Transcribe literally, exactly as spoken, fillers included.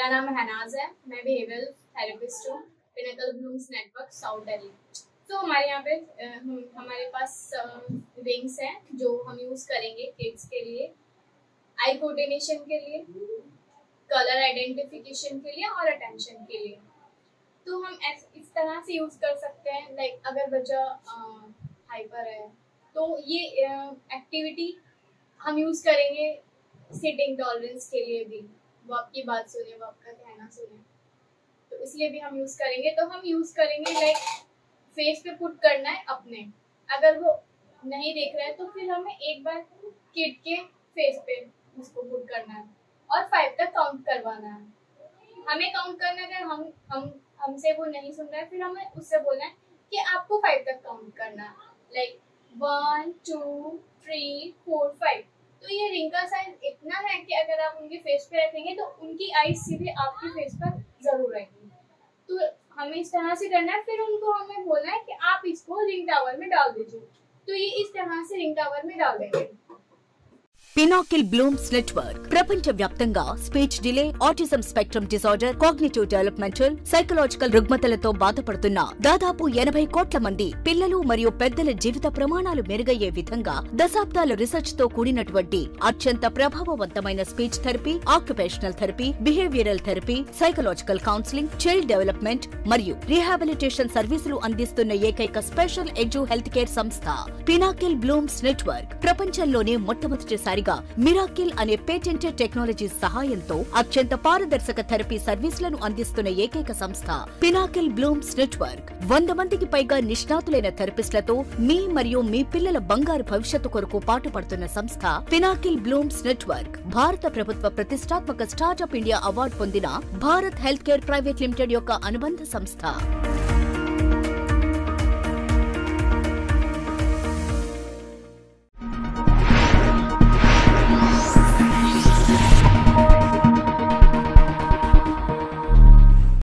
मेरा नाम हनाज है, मैं बिहेवियरल थेरेपिस्ट हूँ, pinnacle blooms network south Delhi. तो हमारे यहाँ पे हमारे पास रिंग्स हैं जो हम यूज करेंगे किड्स के लिए, आई कोऑर्डिनेशन के लिए, कलर आइडेंटिफिकेशन के लिए और अटेंशन के लिए। तो हम इस तरह से यूज कर सकते हैं, लाइक अगर बच्चा हाइपर है तो ये एक्टिविटी हम यूज करेंगे सिटिंग टॉलरेंस के लिए भी, वो आपकी बात सुने, वो आपका कहना सुने, तो इसलिए भी हम यूज करेंगे। तो हम यूज करेंगे लाइक फेस पे पुट करना है अपने, अगर वो नहीं देख रहा है तो फिर हमें एक बार किड के फेस पे उसको पुट करना है और फाइव तक काउंट करवाना है। हमें काउंट करना है, अगर हम हम हमसे वो नहीं सुन रहा है फिर हमें उससे बोलना है कि आपको फाइव तक काउंट करना है, like one two three four five. तो ये रिंग का साइज इतना है कि अगर आप उनके फेस पे रखेंगे तो उनकी आईज सीधे आपके फेस पर जरूर आएंगी। तो हमें इस तरह से करना है, फिर उनको हमें बोलना है कि आप इसको रिंग टावर में डाल दीजिए। तो ये इस तरह से रिंग टावर में डाल देंगे। పినాకిల్ బ్లూమ్స్ నెట్వర్క్ ప్రపంచవ్యాప్తంగా speech delay, autism spectrum disorder, cognitive developmental, psychological రుగ్మతలతో బాధపడుతున్న దాదాపు ఎనభై కోట్ల మంది పిల్లలు మరియు పెద్దల జీవిత ప్రమాణాలు మెరుగయ్యే విధంగా దశాబ్దాల రీసెర్చ్ తో కూడినటువంటి అత్యంత ప్రభావవంతమైన speech therapy, occupational therapy, behavioural therapy, psychological counselling, child development మరియు రీహాబిలిటేషన్ సర్వీసులు అందిస్తున్న ఏకైక స్పెషల్ ఎడ్యు హెల్త్ కేర్ సంస్థ పినాకిల్ బ్లూమ్స్ నెట్వర్క్. ప్రపంచంలోనే మొట్టమొదటిసారి మిరాకిల్ అనే పేటెంటెడ్ టెక్నాలజీ సహాయంతో అత్యంత పారదర్శక థెరపీ సర్వీసులను అందిస్తున్న ఏకైక సంస్థ పినాకిల్ బ్లూమ్స్ నెట్వర్క్. వంద మందికి పైగా నిష్ణాతులైన థెరపిస్టులతో మీ మరియు మీ పిల్లల బంగారు భవిష్యత్తు కొరకు పాటుపడుతున్న సంస్థ పినాకిల్ బ్లూమ్స్ నెట్వర్క్. భారత ప్రభుత్వ ప్రతిష్టాత్మక స్టార్టప్ ఇండియా అవార్డు పొందిన Bharat health care private limited యొక్క అనుబంధ సంస్థ.